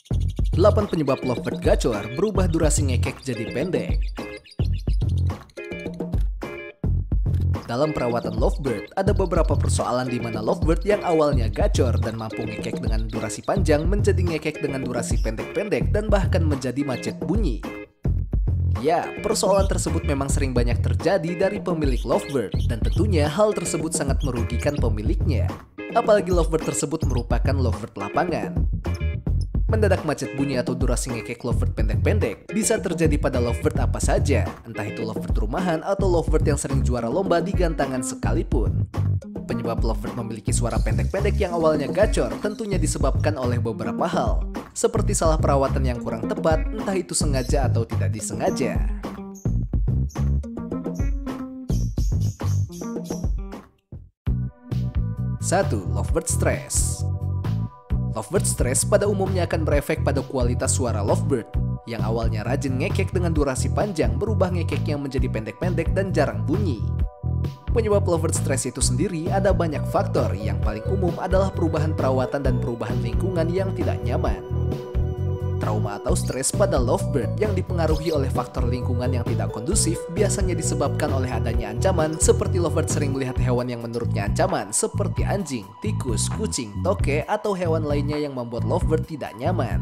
8 penyebab lovebird gacor berubah durasi ngekek jadi pendek. Dalam perawatan lovebird, ada beberapa persoalan di mana lovebird yang awalnya gacor dan mampu ngekek dengan durasi panjang menjadi ngekek dengan durasi pendek-pendek dan bahkan menjadi macet bunyi. Ya, persoalan tersebut memang sering banyak terjadi dari pemilik lovebird dan tentunya hal tersebut sangat merugikan pemiliknya. Apalagi lovebird tersebut merupakan lovebird lapangan. Mendadak macet bunyi atau durasi ngekek lovebird pendek-pendek bisa terjadi pada lovebird apa saja, entah itu lovebird rumahan atau lovebird yang sering juara lomba di gantangan sekalipun. Penyebab lovebird memiliki suara pendek-pendek yang awalnya gacor tentunya disebabkan oleh beberapa hal, seperti salah perawatan yang kurang tepat, entah itu sengaja atau tidak disengaja. 1. Lovebird stress. Lovebird stress pada umumnya akan berefek pada kualitas suara lovebird, yang awalnya rajin ngekek dengan durasi panjang berubah ngekeknya menjadi pendek-pendek dan jarang bunyi. Penyebab lovebird stress itu sendiri ada banyak faktor, yang paling umum adalah perubahan perawatan dan perubahan lingkungan yang tidak nyaman. Trauma atau stres pada lovebird yang dipengaruhi oleh faktor lingkungan yang tidak kondusif biasanya disebabkan oleh adanya ancaman, seperti lovebird sering melihat hewan yang menurutnya ancaman seperti anjing, tikus, kucing, toke, atau hewan lainnya yang membuat lovebird tidak nyaman.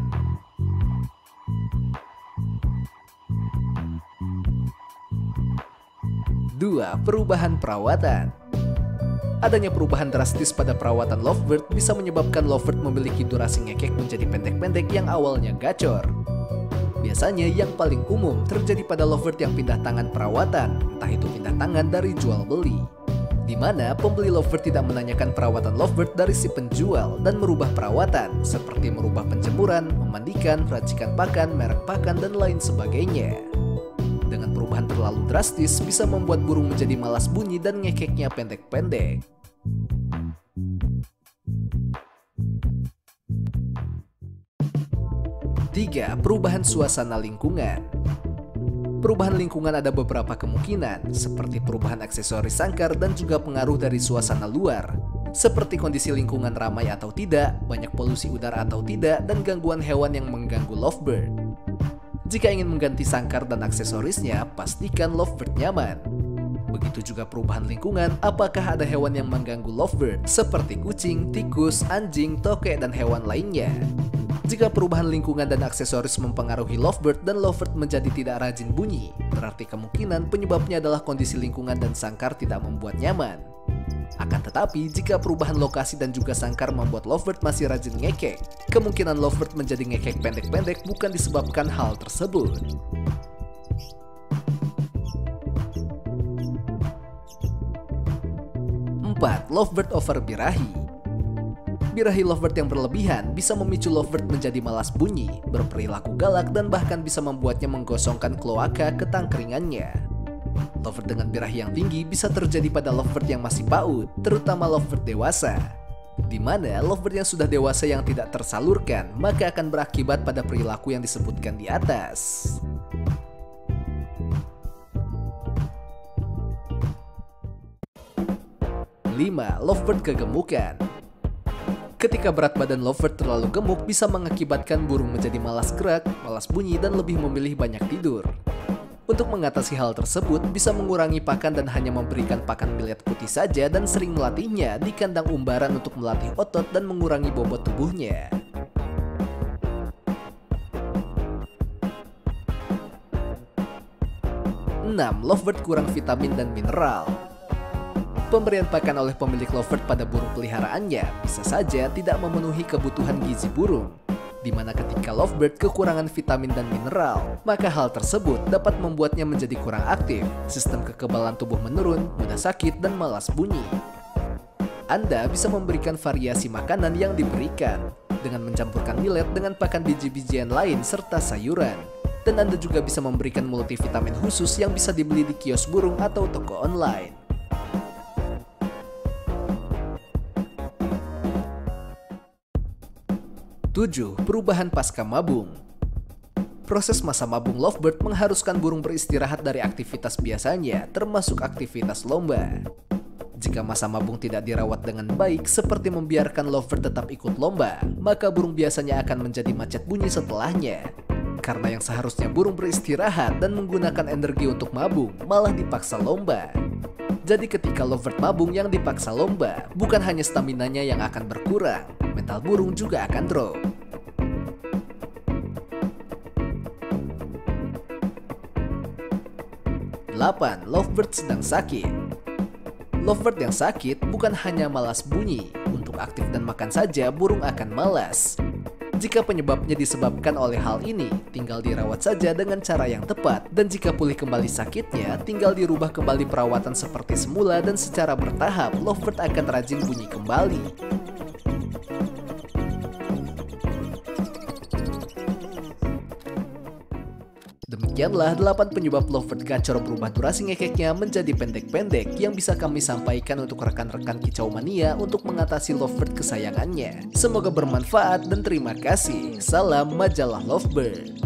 Dua, perubahan perawatan. Adanya perubahan drastis pada perawatan lovebird bisa menyebabkan lovebird memiliki durasi ngekek menjadi pendek-pendek yang awalnya gacor. Biasanya yang paling umum terjadi pada lovebird yang pindah tangan perawatan, entah itu pindah tangan dari jual beli, di mana pembeli lovebird tidak menanyakan perawatan lovebird dari si penjual dan merubah perawatan, seperti merubah penjemuran, memandikan, racikan pakan, merek pakan, dan lain sebagainya. Dengan perubahan terlalu drastis bisa membuat burung menjadi malas bunyi dan ngekeknya pendek-pendek. 3. Perubahan suasana lingkungan. Perubahan lingkungan ada beberapa kemungkinan, seperti perubahan aksesoris sangkar dan juga pengaruh dari suasana luar, seperti kondisi lingkungan ramai atau tidak, banyak polusi udara atau tidak, dan gangguan hewan yang mengganggu lovebird. Jika ingin mengganti sangkar dan aksesorisnya, pastikan lovebird nyaman. Begitu juga perubahan lingkungan, apakah ada hewan yang mengganggu lovebird, seperti kucing, tikus, anjing, toke, dan hewan lainnya. Jika perubahan lingkungan dan aksesoris mempengaruhi lovebird dan lovebird menjadi tidak rajin bunyi, berarti kemungkinan penyebabnya adalah kondisi lingkungan dan sangkar tidak membuat nyaman. Akan tetapi, jika perubahan lokasi dan juga sangkar membuat lovebird masih rajin ngekek, kemungkinan lovebird menjadi ngekek pendek-pendek bukan disebabkan hal tersebut. 4. Lovebird overbirahi. Birahi lovebird yang berlebihan bisa memicu lovebird menjadi malas bunyi, berperilaku galak, dan bahkan bisa membuatnya menggosongkan kloaka ke tangkringannya. Lovebird dengan birahi yang tinggi bisa terjadi pada lovebird yang masih PAUD, terutama lovebird dewasa. Di mana lovebird yang sudah dewasa yang tidak tersalurkan, maka akan berakibat pada perilaku yang disebutkan di atas. 5. Lovebird kegemukan. Ketika berat badan lovebird terlalu gemuk bisa mengakibatkan burung menjadi malas gerak, malas bunyi, dan lebih memilih banyak tidur. Untuk mengatasi hal tersebut, bisa mengurangi pakan dan hanya memberikan pakan millet putih saja dan sering melatihnya di kandang umbaran untuk melatih otot dan mengurangi bobot tubuhnya. 6. Lovebird kurang vitamin dan mineral. Pemberian pakan oleh pemilik lovebird pada burung peliharaannya bisa saja tidak memenuhi kebutuhan gizi burung, di mana ketika lovebird kekurangan vitamin dan mineral, maka hal tersebut dapat membuatnya menjadi kurang aktif, sistem kekebalan tubuh menurun, mudah sakit, dan malas bunyi. Anda bisa memberikan variasi makanan yang diberikan, dengan mencampurkan millet dengan pakan biji-bijian lain serta sayuran. Dan Anda juga bisa memberikan multivitamin khusus yang bisa dibeli di kios burung atau toko online. 7. Perubahan pasca mabung. Proses masa mabung lovebird mengharuskan burung beristirahat dari aktivitas biasanya, termasuk aktivitas lomba. Jika masa mabung tidak dirawat dengan baik seperti membiarkan lovebird tetap ikut lomba, maka burung biasanya akan menjadi macet bunyi setelahnya. Karena yang seharusnya burung beristirahat dan menggunakan energi untuk mabung, malah dipaksa lomba. Jadi ketika lovebird mabung yang dipaksa lomba, bukan hanya staminanya yang akan berkurang, mental burung juga akan drop. 8. Lovebird sedang sakit. Lovebird yang sakit bukan hanya malas bunyi, untuk aktif dan makan saja burung akan malas. Jika penyebabnya disebabkan oleh hal ini, tinggal dirawat saja dengan cara yang tepat, dan jika pulih kembali sakitnya, tinggal dirubah kembali perawatan seperti semula dan secara bertahap, lovebird akan rajin bunyi kembali. Demikianlah 8 penyebab lovebird gacor berubah durasi ngekeknya menjadi pendek-pendek yang bisa kami sampaikan untuk rekan-rekan kicau mania untuk mengatasi lovebird kesayangannya. Semoga bermanfaat dan terima kasih. Salam Majalah Lovebird.